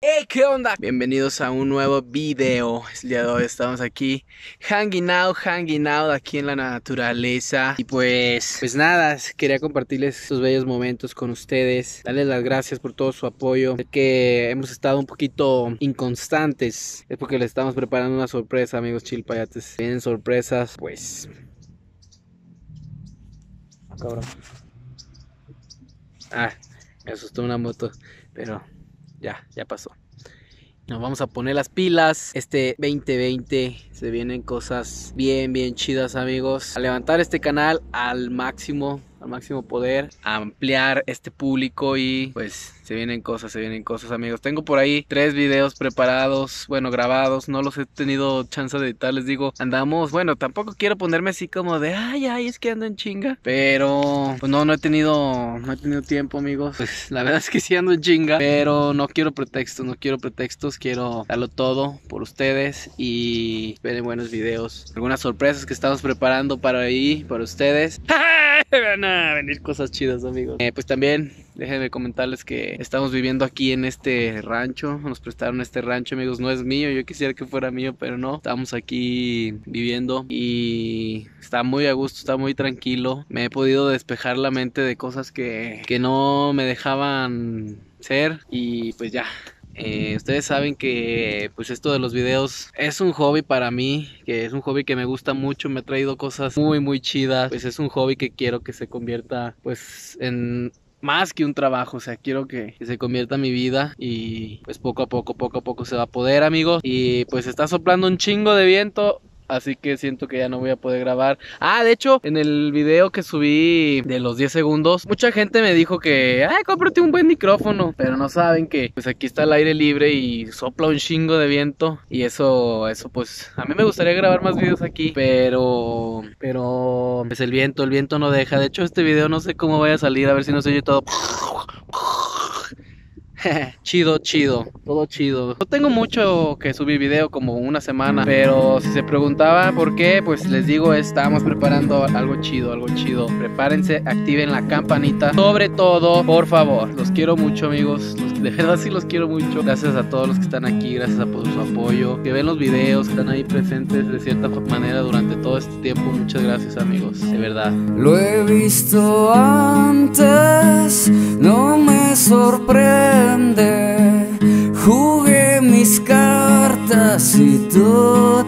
Hey, ¿qué onda? Bienvenidos a un nuevo video. El día de hoy estamos aquí hanging out aquí en la naturaleza. Y pues nada, quería compartirles estos bellos momentos con ustedes. Darles las gracias por todo su apoyo. Sé que hemos estado un poquito inconstantes. Es porque les estamos preparando una sorpresa, amigos chilpayates. Vienen sorpresas, pues. Cabrón. Ah, me asustó una moto, pero ya pasó. Nos vamos a poner las pilas. Este 2020 se vienen cosas bien chidas, amigos. A levantar este canal al máximo poder, a ampliar este público y pues se vienen cosas, amigos. Tengo por ahí 3 videos preparados, bueno, grabados. No los he tenido chance de editar, les digo. Andamos, bueno, tampoco quiero ponerme así como de ay, es que ando en chinga. Pero pues no he tenido tiempo, amigos. Pues la verdad es que sí ando en chinga, pero no quiero pretextos, quiero darlo todo por ustedes y esperen buenos videos. Algunas sorpresas que estamos preparando para ahí, para ustedes. Van a venir cosas chidas, amigos. Pues también déjenme comentarles que estamos viviendo aquí en este rancho. Nos prestaron este rancho, amigos. No es mío, yo quisiera que fuera mío, pero no. Estamos aquí viviendo y está muy a gusto, está muy tranquilo. Me he podido despejar la mente de cosas que no me dejaban ser. Y pues ya. Ustedes saben que pues esto de los videos es un hobby para mí, que es un hobby que me gusta mucho, me ha traído cosas muy chidas. Pues es un hobby que quiero que se convierta pues en más que un trabajo, o sea, quiero que se convierta en mi vida y pues poco a poco se va a poder, amigos. Y pues está soplando un chingo de viento. Así que siento que ya no voy a poder grabar. De hecho, en el video que subí de los 10 segundos, mucha gente me dijo que, cómprate un buen micrófono. Pero no saben que, pues aquí está el aire libre y sopla un chingo de viento. Y eso, pues, a mí me gustaría grabar más videos aquí. Pero, pues el viento no deja. De hecho, este video no sé cómo vaya a salir, a ver si no se oye todo. Chido, todo chido. No tengo mucho que subir video, como una semana. Pero si se preguntaba por qué, pues les digo, estamos preparando algo chido. Prepárense, activen la campanita. Sobre todo, por favor, los quiero mucho, amigos. De verdad sí los quiero mucho. Gracias a todos los que están aquí, gracias por su apoyo, que ven los videos, que están ahí presentes de cierta manera durante todo este tiempo. Muchas gracias, amigos, de verdad. Lo he visto antes, no me sorprende. Jugué mis cartas y tú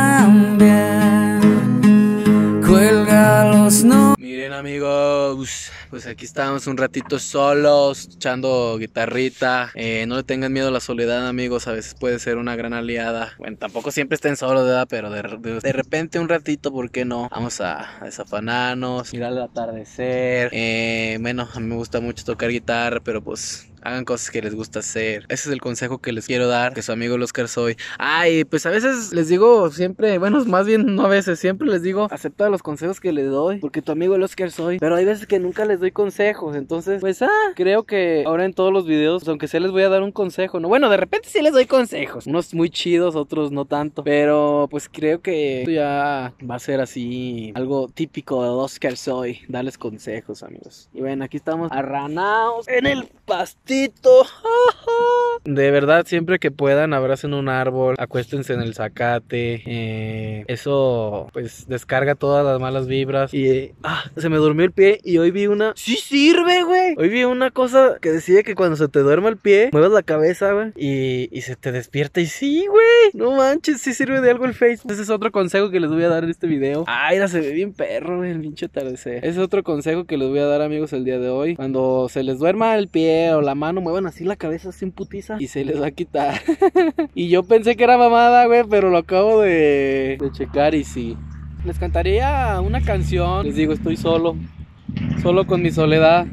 también. Cuelga los no. Miren, amigos, pues aquí estamos un ratito solos, echando guitarrita. No le tengan miedo a la soledad, amigos, a veces puede ser una gran aliada. Bueno, tampoco siempre estén solos, ¿verdad? Pero de repente un ratito, ¿por qué no? Vamos a desafanarnos, mirar el atardecer. Bueno, a mí me gusta mucho tocar guitarra, pero pues hagan cosas que les gusta hacer. Ese es el consejo que les quiero dar, que su amigo el Oscar soy. Y pues a veces les digo siempre, bueno, más bien no a veces, siempre les digo, acepta los consejos que les doy, porque tu amigo el Oscar soy. Pero hay veces que nunca les doy consejos, entonces pues creo que ahora en todos los videos, pues, aunque sea les voy a dar un consejo, ¿no? Bueno, de repente sí les doy consejos, unos muy chidos, otros no tanto, pero pues creo que esto ya va a ser así, algo típico de Oscar soy, darles consejos, amigos. Y bueno, aquí estamos arranados en el pastillo. De verdad, siempre que puedan, abracen un árbol, acuéstense en el zacate. Eso pues descarga todas las malas vibras. Y se me durmió el pie y hoy vi una. ¡Sí sirve, güey! Hoy vi una cosa que decía que cuando se te duerma el pie, muevas la cabeza, güey, y se te despierta. Y sí, güey, no manches, sí sirve de algo el Facebook. Ese es otro consejo que les voy a dar en este video. Mira, se ve bien perro, güey, el pinche atardecer. Ese es otro consejo que les voy a dar, amigos, el día de hoy. Cuando se les duerma el pie o la mano, muevan así la cabeza sin putiza y se les va a quitar. Y yo pensé que era mamada, güey, pero lo acabo de checar y sí. Les cantaría una canción. Les digo, estoy solo con mi soledad.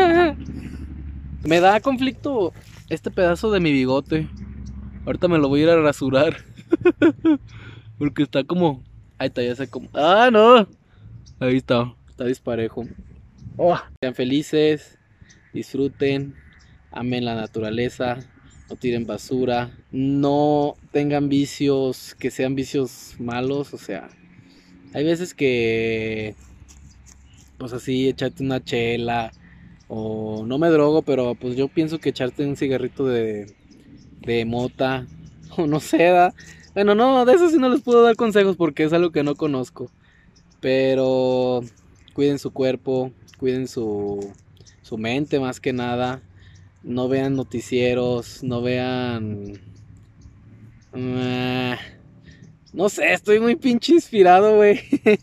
Me da conflicto este pedazo de mi bigote. Ahorita me lo voy a ir a rasurar. Porque está como... Ahí está, ya sé cómo... no. Ahí está disparejo. Sean felices, disfruten, amen la naturaleza, no tiren basura, no tengan vicios que sean vicios malos. O sea, hay veces que pues así echarte una chela, o no me drogo, pero pues yo pienso que echarte un cigarrito de de mota o no sé, ¿da? Bueno, no, de eso sí no les puedo dar consejos porque es algo que no conozco. Pero cuiden su cuerpo, cuiden su mente más que nada. No vean noticieros, no vean... no sé, estoy muy pinche inspirado, güey.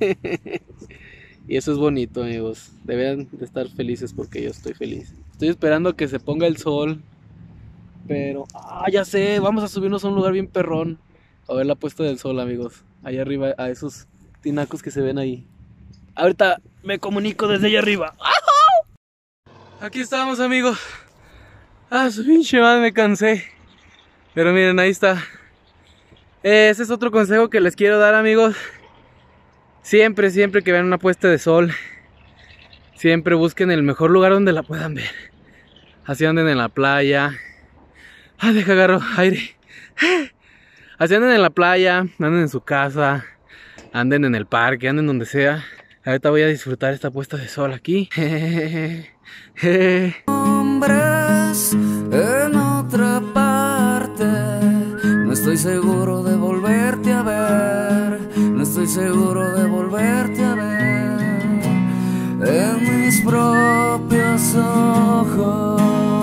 Y eso es bonito, amigos. Deberían de estar felices porque yo estoy feliz. Estoy esperando que se ponga el sol. Pero... ya sé, vamos a subirnos a un lugar bien perrón a ver la puesta del sol, amigos. Allá arriba, a esos tinacos que se ven ahí. Ahorita me comunico desde allá arriba. Aquí estamos, amigos. Su pinche madre, me cansé. Pero miren, ahí está. Ese es otro consejo que les quiero dar, amigos. Siempre que vean una puesta de sol, siempre busquen el mejor lugar donde la puedan ver. Así anden en la playa. Deja agarro aire. Así anden en la playa, anden en su casa, anden en el parque, anden donde sea. Ahorita voy a disfrutar esta puesta de sol aquí. Hombres en otra parte. No estoy seguro de volverte a ver. No estoy seguro de volverte a ver. En mis propios ojos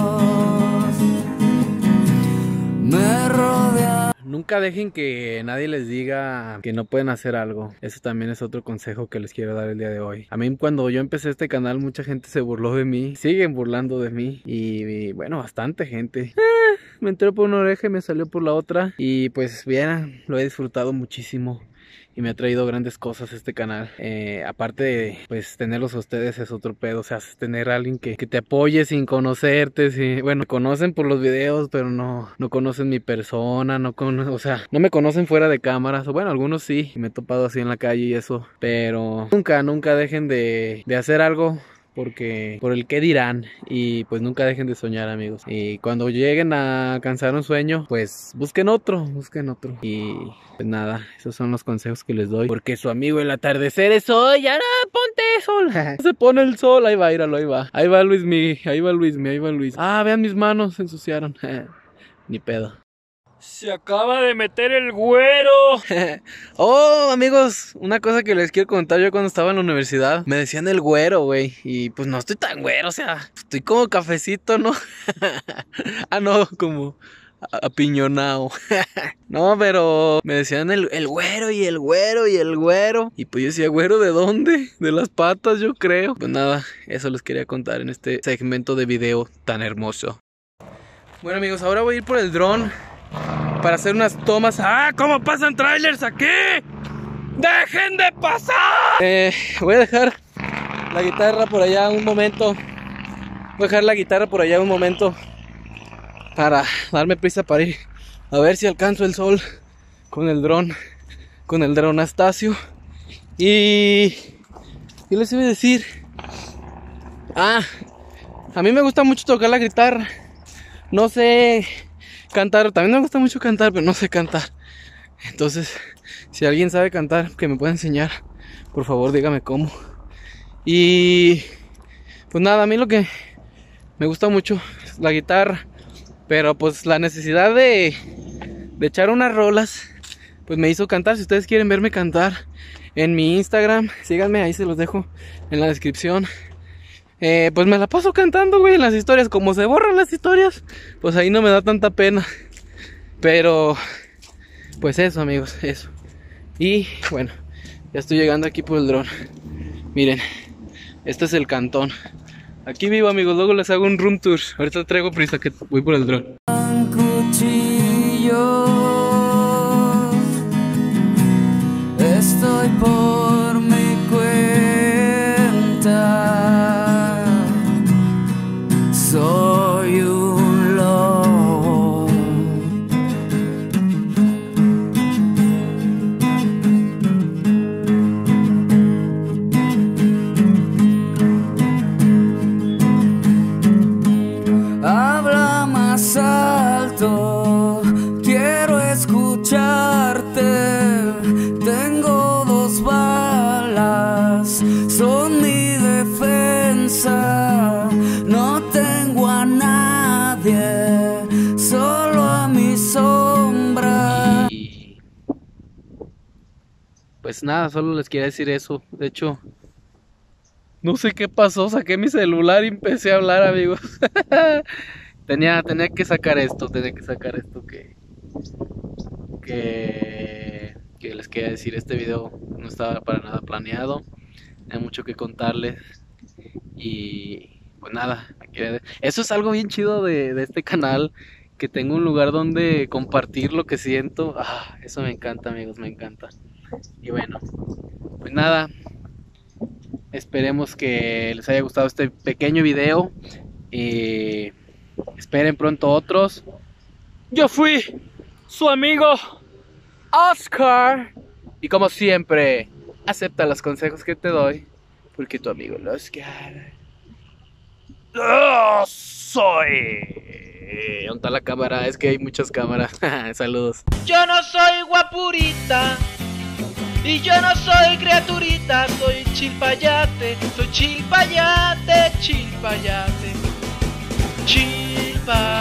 me rodea. Nunca dejen que nadie les diga que no pueden hacer algo. Eso también es otro consejo que les quiero dar el día de hoy. A mí cuando yo empecé este canal mucha gente se burló de mí. Siguen burlando de mí. Y bueno, bastante gente. Me entró por una oreja y me salió por la otra. Y pues bien, lo he disfrutado muchísimo. Y me ha traído grandes cosas este canal. Aparte de pues tenerlos a ustedes es otro pedo. O sea, es tener a alguien que te apoye sin conocerte. Bueno, me conocen por los videos, pero no conocen mi persona. O sea, no me conocen fuera de cámaras. Bueno, algunos sí. Me he topado así en la calle y eso. Pero nunca dejen de hacer algo por el qué dirán. Y pues nunca dejen de soñar, amigos. Y cuando lleguen a alcanzar un sueño, pues busquen otro. Y pues nada, esos son los consejos que les doy. Porque su amigo el atardecer es hoy. Ahora ponte sol. Se pone el sol, ahí va, íralo, ahí va. Ahí va Luismi. Vean mis manos, se ensuciaron. Ni pedo. Se acaba de meter el güero. Amigos, una cosa que les quiero contar. Yo cuando estaba en la universidad me decían el güero, güey. Y pues no estoy tan güero, o sea, estoy como cafecito, ¿no? No, como apiñonado. No, pero me decían el güero y el güero y el güero. Y pues yo decía, ¿güero de dónde? De las patas, yo creo. Pues nada, eso les quería contar en este segmento de video tan hermoso. Bueno, amigos, ahora voy a ir por el dron para hacer unas tomas. ¿Cómo pasan trailers aquí? ¡Dejen de pasar! Voy a dejar la guitarra por allá un momento. Para darme prisa para ir a ver si alcanzo el sol con el dron. Con el Dronastacio. Y... ¿qué les iba a decir? A mí me gusta mucho tocar la guitarra. No sé cantar, también me gusta mucho cantar, pero no sé cantar. Entonces, si alguien sabe cantar, que me pueda enseñar, por favor, dígame cómo. Y pues nada, a mí lo que me gusta mucho es la guitarra. Pero pues la necesidad de echar unas rolas, pues me hizo cantar. Si ustedes quieren verme cantar en mi Instagram, síganme, ahí se los dejo en la descripción. Pues me la paso cantando, güey, en las historias. Como se borran las historias, pues ahí no me da tanta pena. Pero pues eso, amigos, eso. Y bueno, ya estoy llegando aquí por el dron. Miren, este es el cantón. Aquí vivo, amigos, luego les hago un room tour. Ahorita traigo prisa que voy por el dron. Un cuchillo, estoy por mi cuenta. Soy un lobo. Habla más pues nada, solo les quería decir eso. De hecho, no sé qué pasó, saqué mi celular y empecé a hablar, amigos. tenía que sacar esto, que les quería decir. Este video no estaba para nada planeado, hay mucho que contarles y pues nada, eso es algo bien chido de este canal, que tengo un lugar donde compartir lo que siento. Eso me encanta, amigos, me encanta. Y bueno, pues nada, esperemos que les haya gustado este pequeño video y esperen pronto otros. Yo fui su amigo Oscar y como siempre, acepta los consejos que te doy, porque tu amigo el Oscar soy. ¿Dónde está la cámara? Es que hay muchas cámaras. Saludos. Yo no soy guapurita y yo no soy criaturita, soy chilpayate, chilpayate.